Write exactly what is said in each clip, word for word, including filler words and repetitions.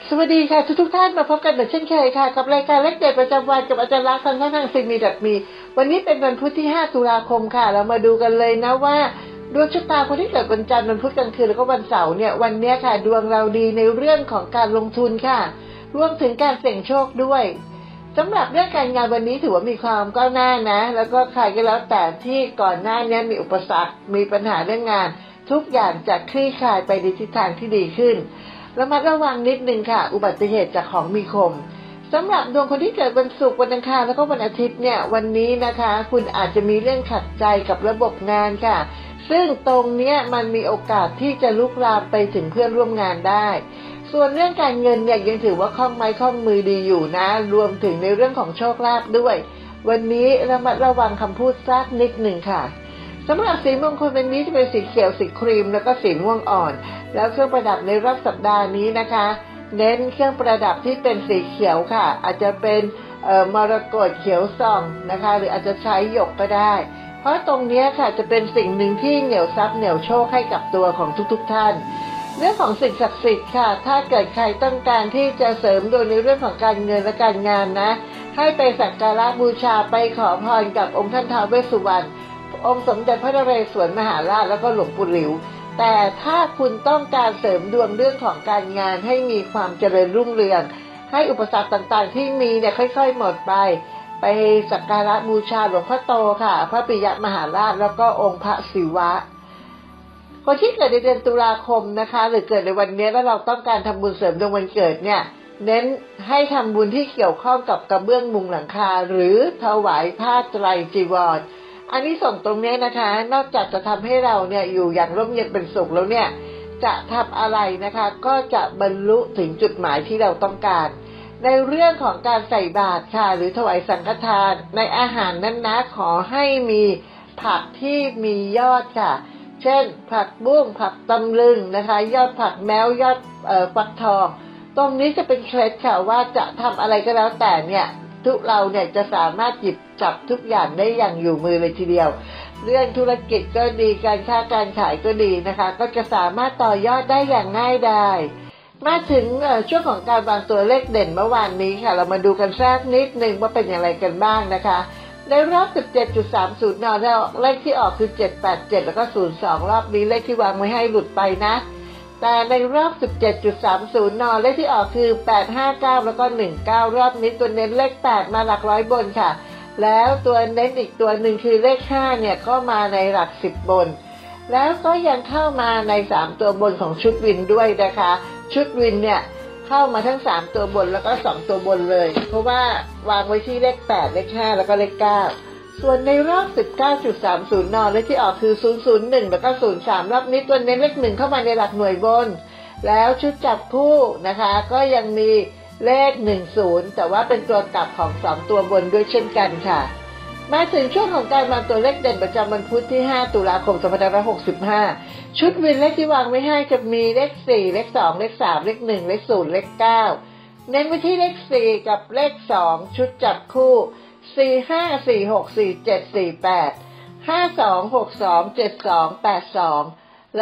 สวัสดีค่ะทุกทุกท่านมาพบกันเหมือนเช่นเคยค่ะกับรายการเลขเด็ดประจำวันกับอาจารย์ลักษณ์ทางช่องทางซีมีดับมีวันนี้เป็นวันพุธที่ห้าตุลาคมค่ะเรามาดูกันเลยนะว่าดวงชะตาคนที่เกิดวันจันทร์วันพุธกลางคืนแล้วก็วันเสาร์เนี่ยวันนี้ค่ะดวงเราดีในเรื่องของการลงทุนค่ะรวมถึงการเสี่ยงโชคด้วยสำหรับเรื่องการงานวันนี้ถือว่ามีความก้าวหน้านะแล้วก็ใครก็แล้วแต่ที่ก่อนหน้านี้มีอุปสรรคมีปัญหาเรื่องงานทุกอย่างจะคลี่คลายไปในทิศทางที่ดีขึ้นระมัดระวังนิดนึงค่ะอุบัติเหตุจากของมีคมสำหรับดวงคนที่เกิดวันศุกร์วันอังคารแล้วก็วันอาทิตย์เนี่ยวันนี้นะคะคุณอาจจะมีเรื่องขัดใจกับระบบงานค่ะซึ่งตรงเนี้ยมันมีโอกาสที่จะลุกลามไปถึงเพื่อนร่วมงานได้ส่วนเรื่องการเงินเนี่ยยังถือว่าคล่องไม้คล่องมือดีอยู่นะรวมถึงในเรื่องของโชคลาภด้วยวันนี้ระมัดระวังคำพูดสักนิดหนึ่งค่ะสำหรับสีมงคลวันนี้จะเป็นสีเขียวสีครีมแล้วก็สีม่วงอ่อนแล้วเครื่องประดับในรอบสัปดาห์นี้นะคะเน้นเครื่องประดับที่เป็นสีเขียวค่ะอาจจะเป็นเอ่อมรกตเขียวส่องนะคะหรืออาจจะใช้หยกก็ได้เพราะตรงนี้ค่ะจะเป็นสิ่งหนึ่งที่เหนี่ยวทรัพย์เหนี่ยวโชคให้กับตัวของทุกๆท่านเรื่องของสิ่งศักดิ์สิทธิ์ค่ะถ้าเกิดใครต้องการที่จะเสริมโดยในเรื่องของการเงินและการงานนะให้ไปสักการะบูชาไปขอพรกับองค์ท่านท้าวเวสสุวรรณองค์สมเด็จพระนเรศวรมหาราชแล้วก็หลวงปู่หลิวแต่ถ้าคุณต้องการเสริมดวงเรื่องของการงานให้มีความเจริญรุ่งเรืองให้อุปสรรคต่างๆที่มีเนี่ยค่อยๆหมดไปไปสักการะบูชาหลวงพ่อโตค่ะพระปิยมหาราชแล้วก็องค์พระศิวะคนที่เกิดในเดือนตุลาคมนะคะหรือเกิดในวันนี้แล้วเราต้องการทำบุญเสริมดวงวันเกิดเนี่ยเน้นให้ทำบุญที่เกี่ยวข้องกับกระเบื้องมุงหลังคาหรือถวายผ้าไตรจีวรอันนี้ส่งตรงนี้นะคะนอกจากจะทำให้เราเนี่ยอยู่อย่างร่มเย็นเป็นสุขแล้วเนี่ยจะทำอะไรนะคะก็จะบรรลุถึงจุดหมายที่เราต้องการในเรื่องของการใส่บาตรค่ะหรือถวายสังฆทานในอาหารนั้นนะขอให้มีผักที่มียอดค่ะเช่นผักบุ้งผักตำลึงนะคะยอดผักแม้วยอดเอ่อฟักทองตรงนี้จะเป็นเคล็ดค่ะว่าจะทำอะไรก็แล้วแต่เนี่ยทุกเราเนี่ยจะสามารถหยิบจับทุกอย่างได้อย่างอยู่มือเลยทีเดียวเรื่องธุรกิจก็ดีการค้าการขายก็ดีนะคะก็จะสามารถต่อยอดได้อย่างง่ายดายมาถึงช่วงของการวางตัวเลขเด่นเมื่อวานนี้ค่ะเรามาดูกันสักนิดนึงว่าเป็นอย่างไรกันบ้างนะคะในรอบ สิบเจ็ดจุดสามศูนย์ นแล้วเลขที่ออกคือเจ็ดแปดเจ็ดแล้วก็ศูนย์สองรอบนี้เลขที่วางไว้ให้หลุดไปนะแต่ในรอบ สิบเจ็ดจุดสามศูนย์ นเลขที่ออกคือแปดห้าเก้าแล้วก็หนึ่งเก้ารอบนี้ตัวเน้นเลขแปดมาหลักร้อยบนค่ะแล้วตัวเน้นอีกตัวหนึ่งคือเลขห้าเนี่ยก็มาในหลักสิบบนแล้วก็ยังเข้ามาในสามตัวบนของชุดวินด้วยนะคะชุดวินเนี่ยเข้ามาทั้งสามตัวบนแล้วก็สองตัวบนเลยเพราะว่าวางไว้ที่เลขแปดเลขห้าแล้วก็เลขเก้าส่วนในรอบ สิบเก้าจุดสามศูนย์ นเลขที่ออกคือศูนย์ ศูนย์ หนึ่งแล้วก็ศูนย์ สามรอบนี้ตัวเน้นเลขหนึ่งเข้ามาในหลักหน่วยบนแล้วชุดจับคู่นะคะก็ยังมีเลขหนึ่งศูนย์แต่ว่าเป็นตัวกลับของสองตัวบนด้วยเช่นกันค่ะมาถึงช่วงของการวางตัวเลขเด่นประจำวันพุธที่ห้าตุลาคมสองพันห้าร้อยหกสิบห้าชุดวินเลขที่วางไว้ให้จะมีเลขสี่เลขสองเลขสามเลขหนึ่งเลขศูนย์เลขเก้าเน้นไปที่เลขสี่กับเลขสองชุดจับคู่สี่ ห้า สี่ หก สี่ เจ็ด สี่ แปด ห้า สอง หก สอง เจ็ด สอง แปด สองและ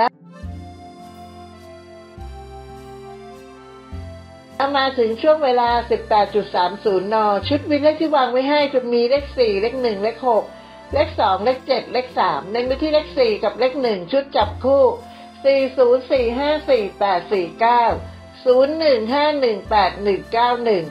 มาถึงช่วงเวลา สิบแปดจุดสามศูนย์ นชุดวินเลขที่วางไว้ให้จะมีเลขสี่เลขหนึ่งเลขหกเลขสองเลขเจ็ดเลขสามเน้นไปที่เลขสี่กับเลขหนึ่งชุดจับคู่สี่ ศูนย์ สี่ ห้า สี่ แปด สี่ เก้า ศูนย์ หนึ่ง ห้า หนึ่ง แปด หนึ่ง เก้า หนึ่ง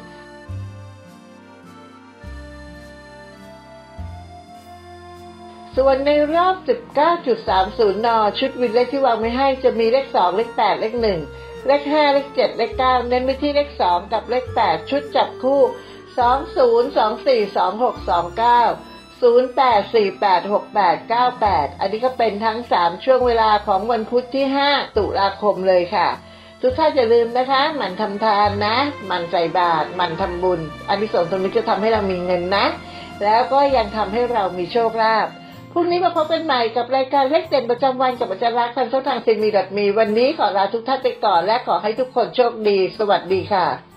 ส่วนในรอบ สิบเก้าจุดสามศูนย์ นชุดวินเลขที่วางไว้ให้จะมีเลขสองเลขแปดเลขหนึ่งเลขห้าเลขเจ็ดเลขเก้าเน้นไปที่เลขสองกับเลขแปดชุดจับคู่สอง ศูนย์ สอง สี่ สอง หก สอง เก้า ศูนย์ แปด สี่ แปด หก แปด เก้า แปดอันนี้ก็เป็นทั้งสามช่วงเวลาของวันพุธที่ห้าตุลาคมเลยค่ะทุกท่านอย่าลืมนะคะหมั่นทำทานนะหมั่นใส่บาตรหมั่นทำบุญอานิสงส์ตรงนี้จะทำให้เรามีเงินนะแล้วก็ยังทำให้เรามีโชคลาภพรุ่งนี้มาพบกันใหม่กับรายการเลขเด่นประจำวันกับอาจารย์ลักษณ์ทางช่องทางซีมีดอทมีวันนี้ขอลาทุกท่านไปก่อนและขอให้ทุกคนโชคดีสวัสดีค่ะ